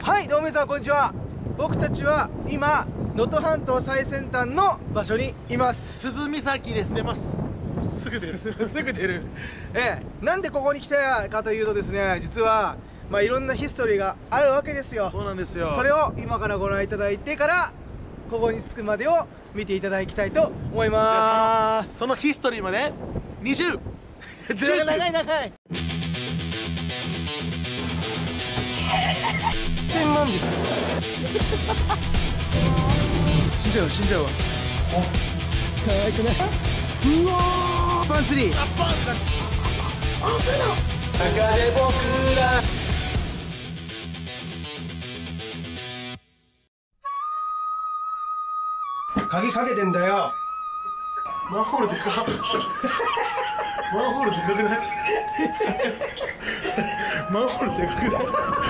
はい、どうも皆さんこんにちは。僕たちは今能登半島最先端の場所にいます。 鈴岬です。出ます。すぐ出るすぐ出る。なんでここに来たかというとですね、実はいろんなヒストリーがあるわけですよ。 そうなんですよ。 それを今からご覧いただいてからここに着くまでを見ていただきたいと思います。 そのヒストリーまで20 長い1000万人死んじゃうわ。可愛くない？うわー、パンツリー。 パンツだ。中で僕ら。 鍵かけてんだよ。 マンホールでかっ。マンホールでかくない？マンホールでかくない？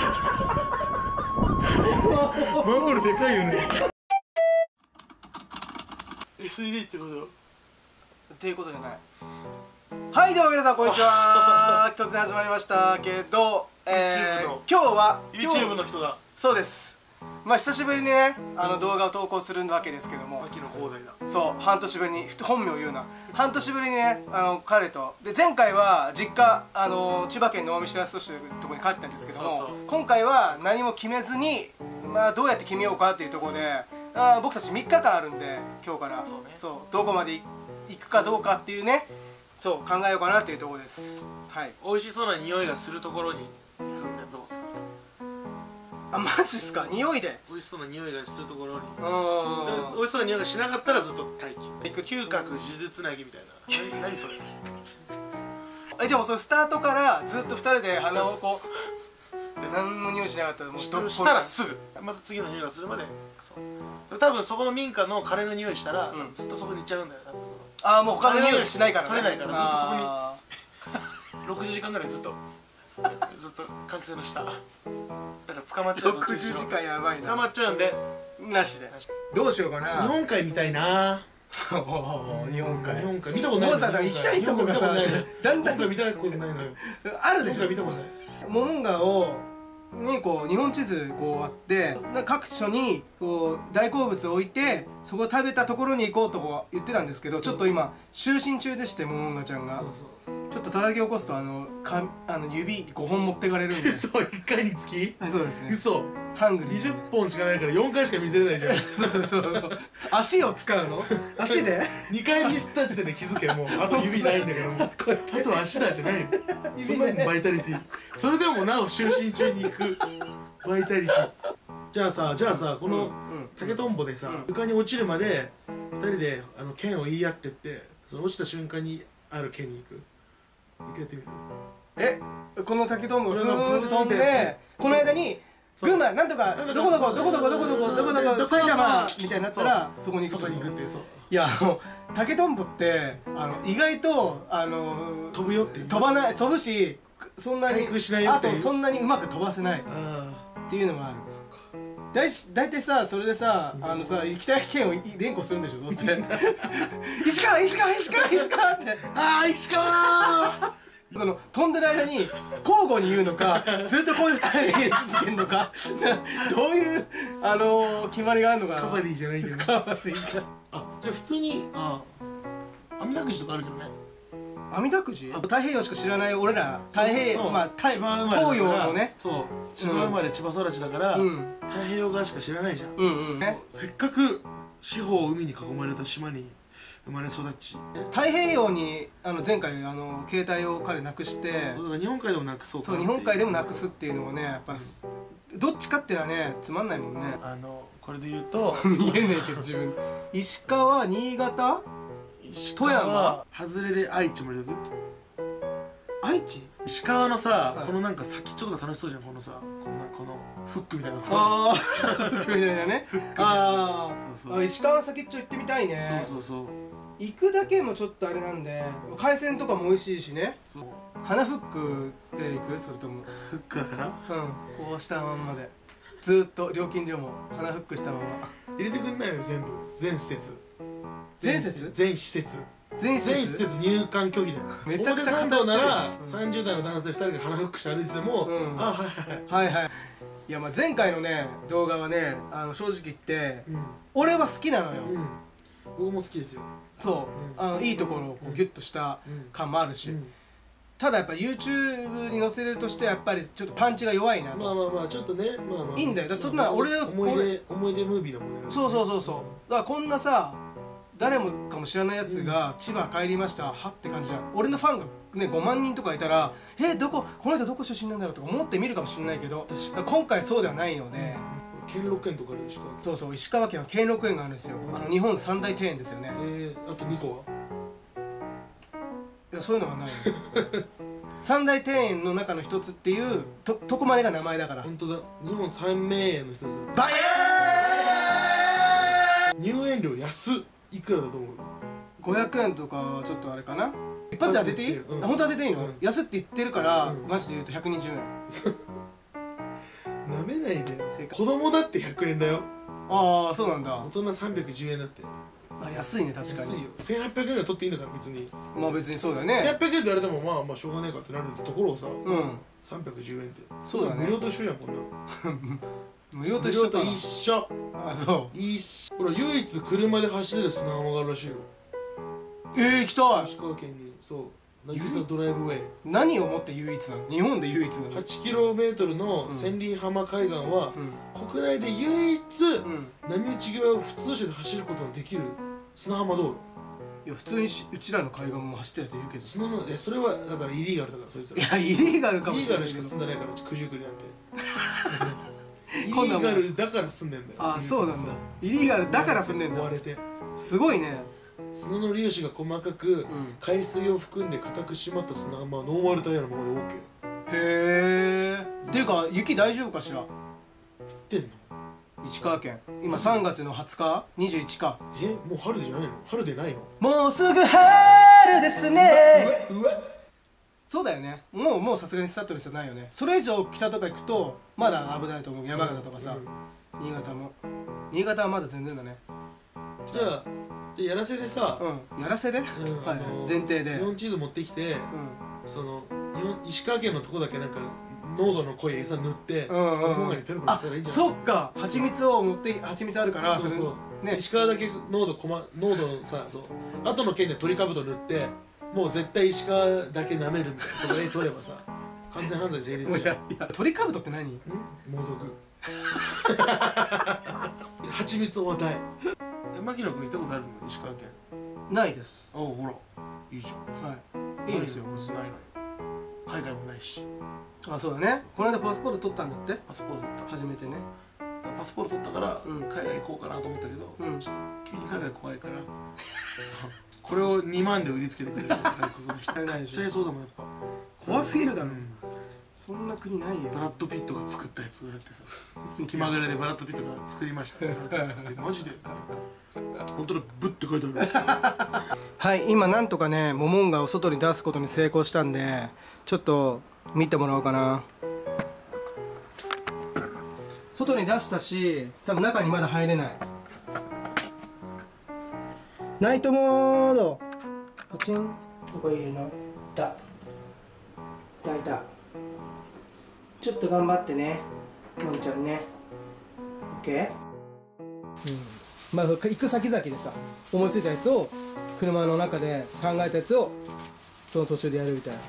マンホールでかいよね。SED ってことっていうことじゃない。はい、では皆さんこんにちは。突然始まりましたけど、今日は YouTube の人だ。 そうです。久しぶりにね、動画を投稿するわけですけども、 秋の広大だ。 そう、半年ぶりに、本名を言うな、半年ぶりにね、彼とで、前回は実家、千葉県の大三白市というところに帰ったんですけども、今回は何も決めずに、どうやって決めようかっていうところで、僕たち3日間あるんで、今日から、そうどこまで行くかどうかっていうね、そう考えようかなっていうところです。はい。 美味しそうな匂いがするところに行くんでどうですか？ マジっすか？匂いで美味しそうな匂いがするところに。美味しそうな匂いがしなかったらずっと待機。嗅覚呪術つなぎみたいな。何それ？ でもそれスタートからずっと2人で鼻をこうで何の匂いしなかったらもうしたらすぐまた次の匂いがするまで。多分そこの民家のカレーの匂いしたらずっとそこに行っちゃうんだよ。 ああ、もう他の匂いしないからね。 取れないからずっとそこに60時間ぐらいずっと換気扇の下だから捕まっちゃう。 60時間やばいな。 捕まっちゃうんでなしでどうしようかな。 日本海みたいな。 日本海見たことない。 もうさ、行きたいとこがさ、だんだん見たことないのよ。 あるでしょ。 見たことない。 モモンガにこう日本地図こうあって、各所にこう大好物を置いて、そこを食べたところに行こうと言ってたんですけど、ちょっと今就寝中でして、モモンガちゃんがちょっと叩き起こすと指5本持ってかれるんで。 そう1回につき？ そうですね。 嘘。 ハングリー 20本しかないから4回しか見せれないじゃん。 そう足を使うの？足で 2回ミスった時点で気づけ。もうあと指ないんだからもうあと足だじゃないの。そんなにバイタリティ。それでもなお就寝中に行くバイタリティ。じゃあさこの竹とんぼでさ、床に落ちるまで2人で剣を言い合ってって、その落ちた瞬間にある剣に行く。一回やってみる？ この竹とんぼが飛んで、この間に群馬なんとかどこ埼玉みたいになったらそこに行くって。いや、竹とんぼって意外と飛ぶよって飛ぶし、そんなにあとそんなにうまく飛ばせないっていうのがある。だいたいさ、それでさ、行きたい県を連呼するんでしょ、どうせ。石川ってああ石川その飛んでる間に交互に言うのか、ずっとこういう2人で言い続けるのか、どういう決まりがあるのかな。 カバディじゃないけど。 カバディか。 じゃあ普通に網だくじとかあるけどね。 網だくじ？太平洋しか知らない俺ら、東洋のね、 そう千葉生まれ千葉育ちだから太平洋側しか知らないじゃん。せっかく四方海に囲まれた島に生まれ育ち、 太平洋に前回携帯を彼なくして、 そうだから日本海でもなくそうか。 そう、日本海でもなくすっていうのもね、やっぱどっちかっていうのはねつまんないもんね。 これで言うと見えねえけど自分。石川、新潟、富山外れで愛知も入れとく。 愛知？ 石川のさ、このなんか先っちょとか楽しそうじゃん。このさ、このフックみたいな。 ああフックみたいなね。ああ、石川の先っちょ行ってみたいね。 そう行くだけもちょっとあれなんで、海鮮とかも美味しいしね。鼻フックで行く？それともフックだから、 こうしたまんまでずっと料金所も鼻フックしたまま入れてくんないよ。全部全施設全施設入館拒否だよ。 めちゃくちゃ表参道なら30代の男性2人が鼻フックして歩いてても、あ、はいはい。 いやまあ前回のね動画はね正直言って、俺は好きなのよ。 僕も好きですよ。 そう、いいところをこうギュッとした感もあるし、ただやっぱ YouTube に載せれるとしてやっぱりちょっとパンチが弱いなと。 まあまあまあちょっとね、まあまあいいんだよ。だからそんな俺思い出ムービーだもんね。 そうだからこんなさ誰もかも知らないやつが千葉帰りましたはって感じじゃん。俺のファンがね5万人とかいたらこの人どこ出身なんだろうとか思って見るかもしれないけど、今回そうではないので。 兼六園とかある石川県。 そう石川県は兼六園があるんですよ。日本三大庭園ですよね。 あと2個は？ いやそういうのはないよ三大庭園の中の一つっていうとこまでが名前だから。 本当だ、日本三名園の一つ。 バヤー入園料安っ。いくらだと思う ？500円とかちょっとあれかな。一発で当てていい？本当当てていいの？安って言ってるからマジで言うと120円。 なめないでよ。子供だって100円だよ。 ああそうなんだ。 大人310円だって。 安いね確かに。 安いよ。1800円が取っていいんだから別に。 まあ別にそうだよね。 1800円って言われてもまあまあしょうがねえかってなるところをさ、310円ってそうだね。 無料と一緒じゃんこんなの。 無料と一緒か。 一緒。 あそう。 一緒。ほら唯一車で走れる砂浜があるらしいよ。 行きたい。 石川県にそう渚ドライブウェイ。 何をもって唯一なの？日本で唯一なの ？8km の千里浜海岸は国内で唯一波打ち際を普通車で走ることができる砂浜道路。 いや普通にうちらの海岸も走ってるやついるけど、 それはだからイリーガルだから。そいつらいやイリーガルかもしれないイリーガルしか住んでないから九十九里なんてイリーガルだから住んでんだよ。 あそうなんだ。イリーガルだから住んでんだ。 追われてすごいね。 砂の粒子が細かく海水を含んで硬く締まった砂浜はノーマルタイヤのままで OK。 へえ。っていうか雪大丈夫かしら？ 降ってんの？ 石川県今3月の20日21か。 もう春じゃないの？春でないの？ もうすぐ春ですね。 うわそうだよね。もうさすがにスタッドレスじゃないよね。それ以上北とか行くとまだ危ないと思う。山形とかさ、新潟も。新潟はまだ全然だね。 じゃあやらせでさ、 やらせで、前提で日本地図持ってきて、その石川県のとこだけなんか濃度の濃い餌塗ってモンガにペロペロしたらいいんじゃない？ そっか、蜂蜜あるから。 そうそう、石川だけ濃度さ、そう後の県で鳥かぶと塗ってもう絶対石川だけ舐めるみたいなとこで取ればさ完全犯罪成立じゃん。 鳥かぶとって何？ 猛毒蜂蜜お題。牧野君行ったことあるの？石川県ないです。 ほらいいじゃん。 はい、いいですよ。 ないのよ。海外もないし。 あ、そうだね。この間パスポート取ったんだって。 パスポート取った。 初めてね。 パスポート取ったから海外行こうかなと思ったけど、ちょっと急に海外怖いからこれを2万で売りつけてくれる外国の人。買っちゃいそうだもんやっぱ。 怖すぎるだろ。そんな国ないよ。 ブラッド・ピットが作ったやつをやってさ、気まぐれでブラッド・ピットが作りましたマジで本当だ、ブッて書いてある。 はい、今なんとかねモモンガを外に出すことに成功したんで、ちょっと見てもらおうかな。外に出したし、多分中にまだ入れない。ナイトモードポチン。どこ入れるの？いたちょっと頑張ってね、のんちゃんね。オッケー。まあ行く先々でさ、思いついたやつを車の中で考えたやつをその途中でやるみたい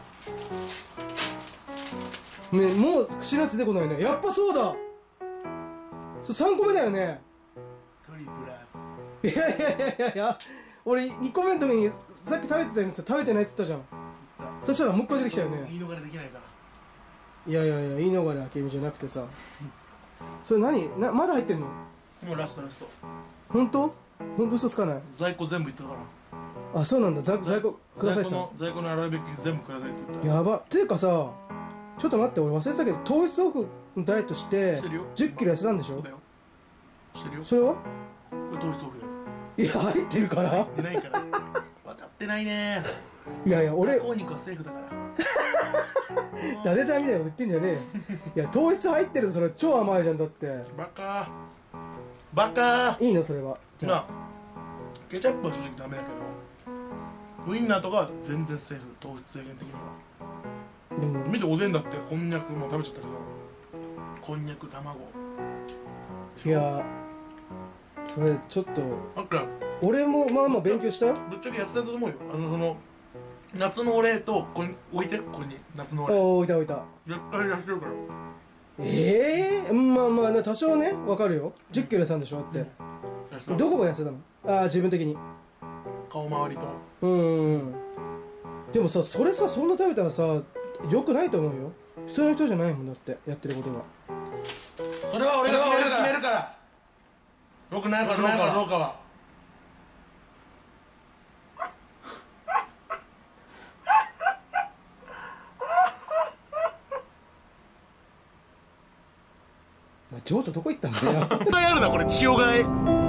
なね。もう口のやつ出てこないね。やっぱそうだ、3個目だよね。 トリプラーズ。 いや俺2個目の時にさっき食べてたやつ食べてないっつったじゃん。そしたらもう一回出てきたよね。 言い逃れできないから。 いや言い逃れ明美じゃなくてさ、それまだ入ってんの？ もうラスト。 本当嘘つかない。 在庫全部いったから。あ、そうなんだ。在庫くださいって。 在庫の洗うべき全部くださいって言った。 やばっていうかさ、ちょっと待って、俺忘れてたけど糖質オフのダイエットして10キロ痩せたんでしょ？ そうだよ。してるよ。 それは？ これ糖質オフだよ。いや入ってるから。 入ってないから分かってないね。 いや俺加工肉はセーフだから伊達ちゃんみたいなこと言ってんじゃねえよ。いや糖質入ってる、それ超甘いじゃん。だってバカいいのそれは。 じゃあケチャップは正直ダメだけどウインナーとか全然セーフ。糖質制限的には。でも見て、おでんだってこんにゃくも食べちゃったけどこんにゃく卵。 いやそれちょっとなんか俺もまあまあ勉強したよ。 ぶっちゃけ痩せたと思うよ。その夏のお礼とここに置いて、ここに夏のおああ礼置いた置いた。 絶対痩せるから。 まあまあね多少ねわかるよ。10キロ痩せたんでしょだって、 痩せたどこが痩せたの？ああ自分的に。 顔周りと。 でもさそれさそんな食べたらさ良くないと思うよ。普通の人じゃないもんだってやってることが。 それは俺が決めるから。よくないかどうかは。 お前情緒どこ行ったんだよ。 やるなこれ、千代替え。